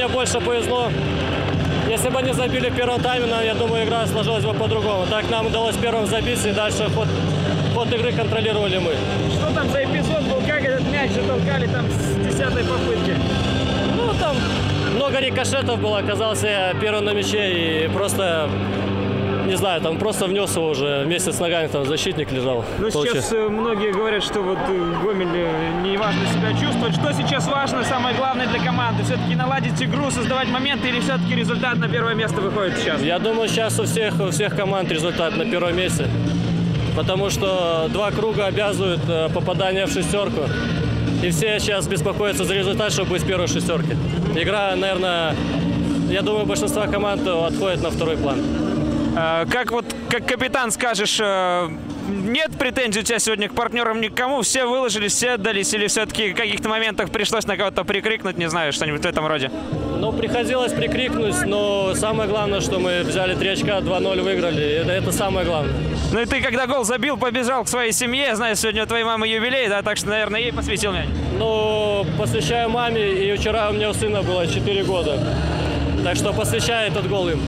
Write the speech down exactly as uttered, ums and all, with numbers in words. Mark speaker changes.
Speaker 1: мне больше повезло. Если бы они забили в первом тайме, я думаю, игра сложилась бы по-другому. Так нам удалось первым забить, и дальше ход, ход игры контролировали мы.
Speaker 2: Что там за эпизод был? Как этот мяч затолкали там с десятой попытки?
Speaker 1: Ну, там много рикошетов было. Оказался я первым на мяче и просто... Не знаю, там просто внес его уже вместе с ногами, там защитник лежал.
Speaker 2: Ну, сейчас э, многие говорят, что вот э, Гомель э, не важно себя чувствовать. Что сейчас важно, самое главное для команды? Все-таки наладить игру, создавать моменты или все-таки результат на первое место выходит сейчас?
Speaker 1: Я думаю, сейчас у всех, у всех команд результат на первом месте. Потому что два круга обязывают э, попадание в шестерку. И все сейчас беспокоятся за результат, чтобы быть в первой шестерке. Игра, наверное, я думаю, большинство команд отходит на второй план.
Speaker 2: Как вот как капитан скажешь, нет претензий у тебя сегодня к партнерам никому? Все выложились, все отдались? Или все-таки в каких-то моментах пришлось на кого-то прикрикнуть, не знаю, что-нибудь в этом роде?
Speaker 1: Ну, приходилось прикрикнуть, но самое главное, что мы взяли три очка, два ноль выиграли. Это, это самое главное.
Speaker 2: Ну и ты, когда гол забил, побежал к своей семье. Знаю, сегодня у твоей мамы юбилей, да, так что, наверное, ей посвятил мяч.
Speaker 1: Ну, посвящаю маме, и вчера у меня у сына было четыре года. Так что посвящаю этот гол им.